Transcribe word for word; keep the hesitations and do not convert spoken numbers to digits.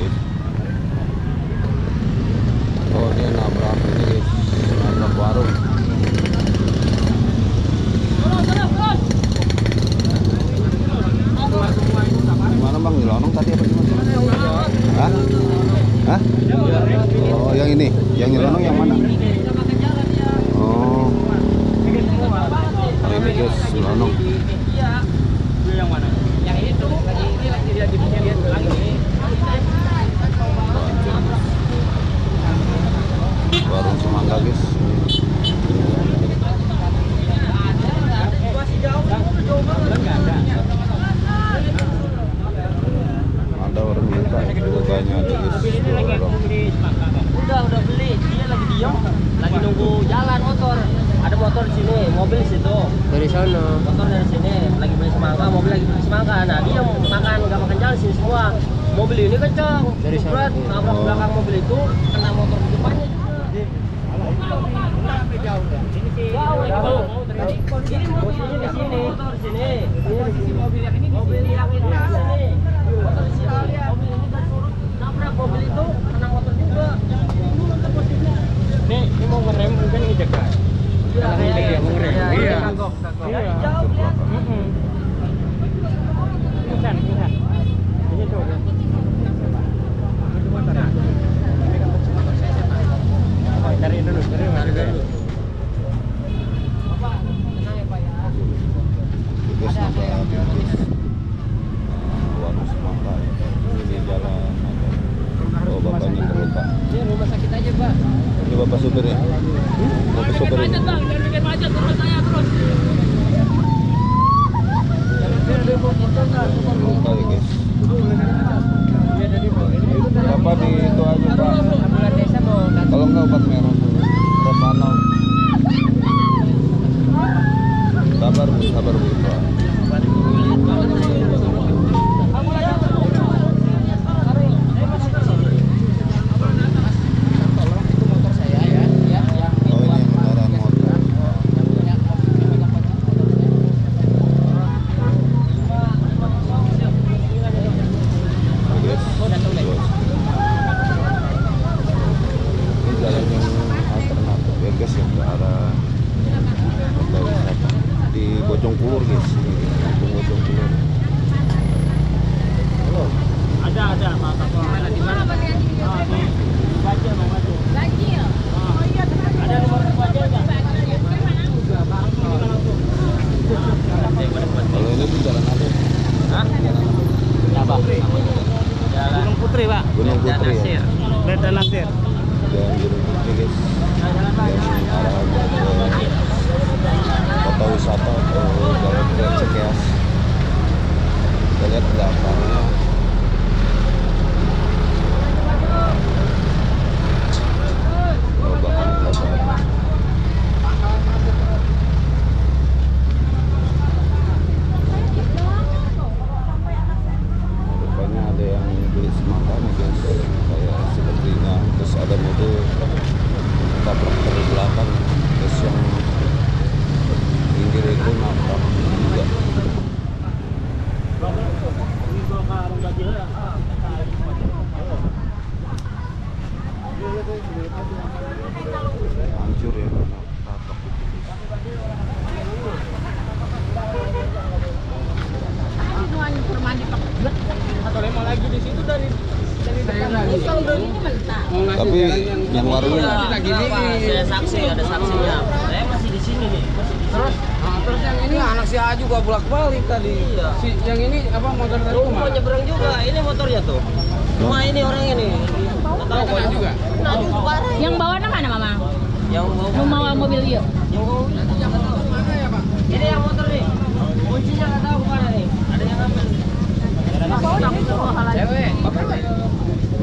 guys. Oh dia nabrak ini guys, nabrak warung. Gimana bang, nyelonong tadi apa gimana? Hah? Hah? Oh yang ini, yang nyelonong yang mana? Oh, oh ini guys, nyelonong. Yang mana? Yang itu lagi ini lagi dia di lihat lagi. Warung semangka guys. Masih jauh, jauh banget enggak ada. Ada orang minta banyak guys. Udah udah beli, dia lagi diem, lagi nunggu jalan motor. Ada motor di sini, mobil di situ. Dari sana. Motor dari sini, lagi beli semangka, mobil lagi beli semangka. Nah dia makan nggak makan jalan sini semua. Mobil ini kencang, berat, nabrak belakang mobil itu, kena motor di depannya. Jauh ya. Ini sih jauh. Ini posisinya di sini. Motor di sini. Posisi mobil yang ini mobil yang ini di sini. Motor di sini. Mobil ini kan surut nabrak mobil itu, kena motor juga. Nih, ini mau ngerem mungkin ini jaga. Iya, iya, mau ngerem. Iya. Kagok, kagok. Iya. Jauh ya. Heeh. Bukan, bukan. Ini tuh. Itu motor ya. Cari dulu, cari dulu. Bapak, tenang ya Pak ya. Guys, nabrak guys. Warung semangka. Ini di jalan ada. Oh bapaknya terluka. Ini rumah sakit aja Pak. Ini bapak supirnya. Hmm? Bapak supirnya. Jangan Bang, jangan bikin macet terus saya terus. Terluka ya guys. Bapak di itu aja Pak. Kalau enggak obat merah dulu. Romanol. Sabar bu, sabar bu. Pak. Bojongkulur guys, Bojongkulur. Halo. Ada ada Pak. Mana di mana? Oh, di baca Bang Baca. Lagi ya? Oh iya, ada nomor baca enggak? Kalau ini di jalan apa? Hah? Apa? Gunung Putri, Pak. Gunung Putri. Nasir. Beda Nasir. Jalan Gunung Putri guys. Jalan Pak. Kota wisata atau jalan ke Cikeas. Kita lihat belakangnya. Oh, belakang belakang. Depannya ada yang beli semangka nih guys. Kayak sepertinya. Terus ada mobil tabrak dari belakang. Terus yang pinggir itu nabrak juga. Hancur ya karena tabrak itu. Atau lemah lagi di situ dari dari Tapi yang warungnya saya saksi, ada saksinya. Saya masih di sini nih, masih di sini. Terus, nah, terus yang ini anak si A juga bolak-balik tadi. Iya. Si yang ini apa motor tadi Lu mau kemana? nyebrang juga, ini motornya tuh. Cuma ini orang ini. Nggak tahu Kena juga. Nah, juga parah. Yang bawahnya mana, Mama? Yang mau Mau mobil yuk. yang mau